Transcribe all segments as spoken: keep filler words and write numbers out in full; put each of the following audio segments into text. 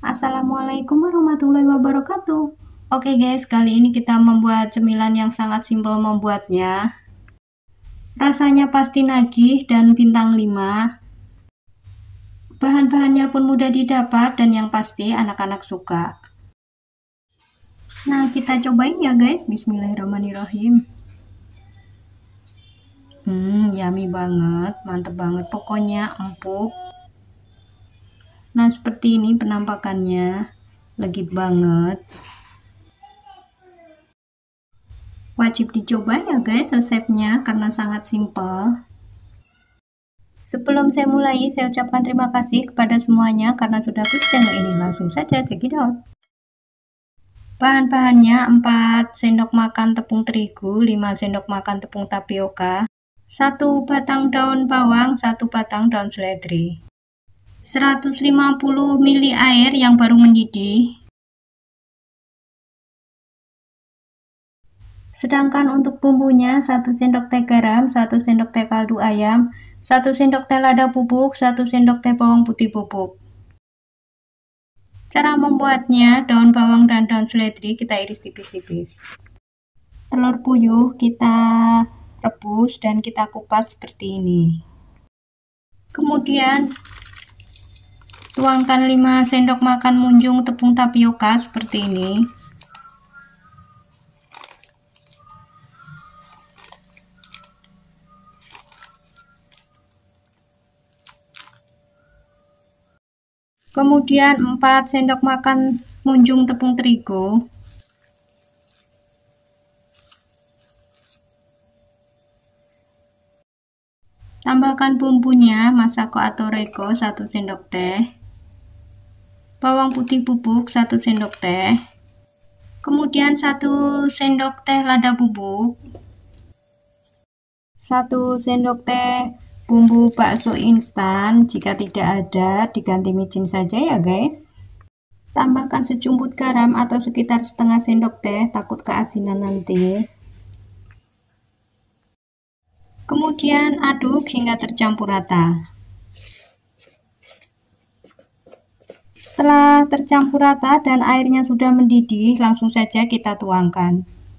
Assalamualaikum warahmatullahi wabarakatuh. Oke guys, kali ini kita membuat cemilan yang sangat simpel membuatnya. Rasanya pasti nagih dan bintang lima. Bahan-bahannya pun mudah didapat dan yang pasti anak-anak suka. Nah, kita cobain ya guys. Bismillahirrahmanirrahim. Hmm, yummy banget, mantep banget. Pokoknya empuk. Nah, seperti ini penampakannya. Legit banget. Wajib dicoba ya guys resepnya karena sangat simpel. Sebelum saya mulai, saya ucapkan terima kasih kepada semuanya karena sudah klik channel ini. Langsung saja check it out. Bahan-bahannya empat sendok makan tepung terigu, lima sendok makan tepung tapioka, satu batang daun bawang, satu batang daun seledri, seratus lima puluh mililiter air yang baru mendidih. Sedangkan untuk bumbunya satu sendok teh garam, satu sendok teh kaldu ayam, satu sendok teh lada bubuk, satu sendok teh bawang putih bubuk. Cara membuatnya, daun bawang dan daun seledri kita iris tipis-tipis. Telur puyuh kita rebus dan kita kupas seperti ini. Kemudian tuangkan lima sendok makan munjung tepung tapioka seperti ini. Kemudian empat sendok makan munjung tepung terigu. Tambahkan bumbunya, masako atau rego satu sendok teh. Bawang putih bubuk satu sendok teh. Kemudian satu sendok teh lada bubuk. satu sendok teh bumbu bakso instan, jika tidak ada diganti micin saja ya guys. Tambahkan secumput garam atau sekitar setengah sendok teh, takut keasinan nanti. Kemudian aduk hingga tercampur rata. Setelah tercampur rata dan airnya sudah mendidih, langsung saja kita tuangkan.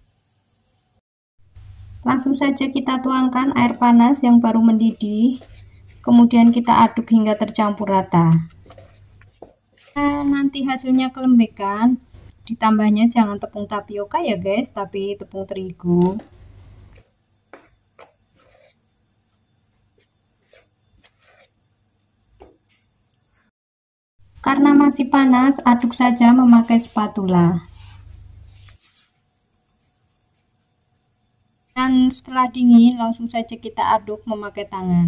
Langsung saja kita tuangkan air panas yang baru mendidih. Kemudian kita aduk hingga tercampur rata. Nah, nanti hasilnya kelembekan. Ditambahnya jangan tepung tapioka ya guys, tapi tepung terigu. Karena masih panas, aduk saja memakai spatula. Dan setelah dingin, langsung saja kita aduk memakai tangan.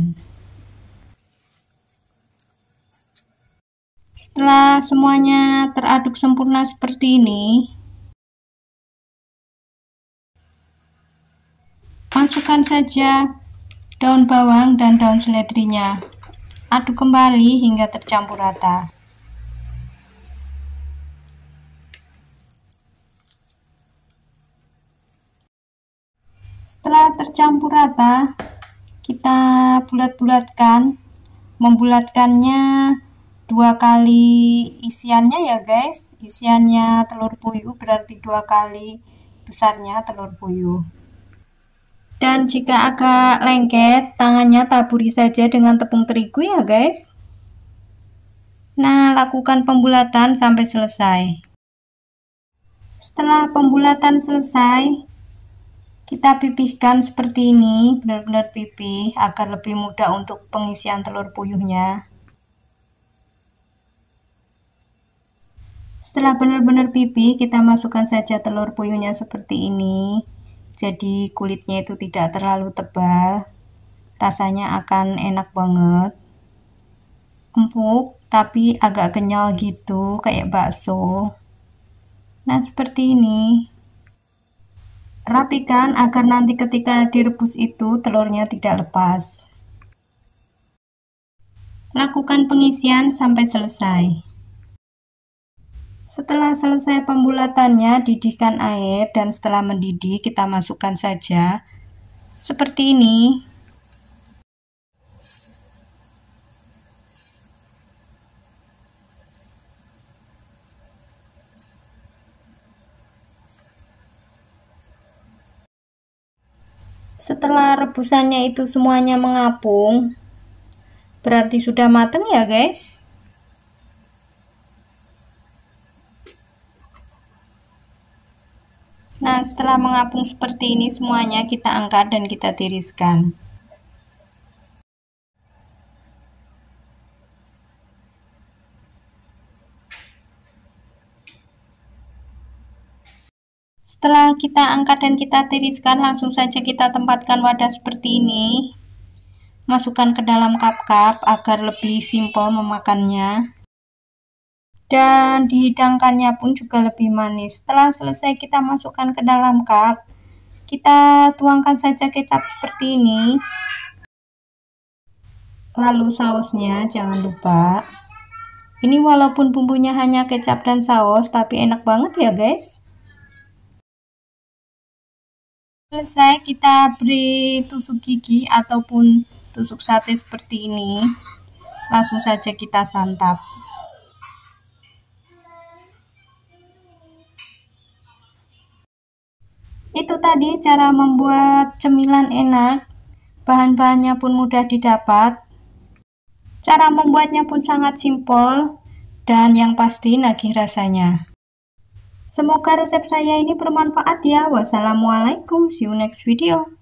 Setelah semuanya teraduk sempurna seperti ini, masukkan saja daun bawang dan daun seledrinya. Aduk kembali hingga tercampur rata. Setelah tercampur rata, kita bulat-bulatkan. Membulatkannya dua kali isiannya ya guys. Isiannya telur puyuh berarti dua kali besarnya telur puyuh. Dan jika agak lengket, tangannya taburi saja dengan tepung terigu ya guys. Nah, lakukan pembulatan sampai selesai. Setelah pembulatan selesai, kita pipihkan seperti ini, benar-benar pipih agar lebih mudah untuk pengisian telur puyuhnya. Setelah benar-benar pipih, kita masukkan saja telur puyuhnya seperti ini. Jadi kulitnya itu tidak terlalu tebal. Rasanya akan enak banget. Empuk, tapi agak kenyal gitu, kayak bakso. Nah, seperti ini. Rapikan agar nanti ketika direbus itu telurnya tidak lepas. Lakukan pengisian sampai selesai. Setelah selesai pembulatannya, didihkan air dan setelah mendidih kita masukkan saja. Seperti ini. Setelah rebusannya itu semuanya mengapung, berarti sudah matang ya guys. Nah, setelah mengapung seperti ini semuanya, kita angkat dan kita tiriskan. Setelah kita angkat dan kita tiriskan, langsung saja kita tempatkan wadah seperti ini. Masukkan ke dalam cup-cup agar lebih simpel memakannya. Dan dihidangkannya pun juga lebih manis. Setelah selesai kita masukkan ke dalam cup, kita tuangkan saja kecap seperti ini. Lalu sausnya jangan lupa. Ini walaupun bumbunya hanya kecap dan saus, tapi enak banget ya guys. Selesai, kita beri tusuk gigi ataupun tusuk sate seperti ini. Langsung saja kita santap. Itu tadi cara membuat cemilan enak. Bahan-bahannya pun mudah didapat. Cara membuatnya pun sangat simpel dan yang pasti nagih rasanya. Semoga resep saya ini bermanfaat ya. Wassalamualaikum, see you next video.